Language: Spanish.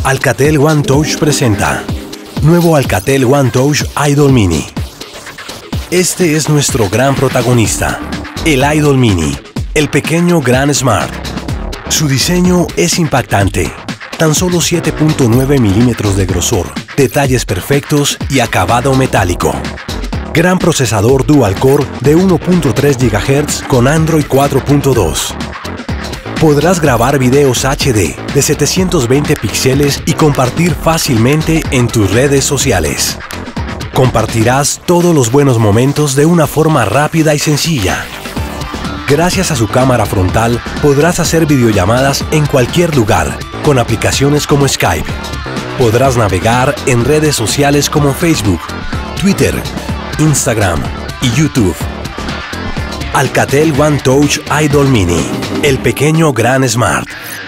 Alcatel One Touch presenta nuevo Alcatel One Touch Idol Mini. Este es nuestro gran protagonista, el Idol Mini, el pequeño gran Smart. Su diseño es impactante, tan solo 7.9 milímetros de grosor, detalles perfectos y acabado metálico. Gran procesador Dual Core de 1.3 GHz con Android 4.2. Podrás grabar videos HD de 720 píxeles y compartir fácilmente en tus redes sociales. Compartirás todos los buenos momentos de una forma rápida y sencilla. Gracias a su cámara frontal podrás hacer videollamadas en cualquier lugar con aplicaciones como Skype. Podrás navegar en redes sociales como Facebook, Twitter, Instagram y YouTube. Alcatel One Touch Idol Mini, el pequeño gran Smart.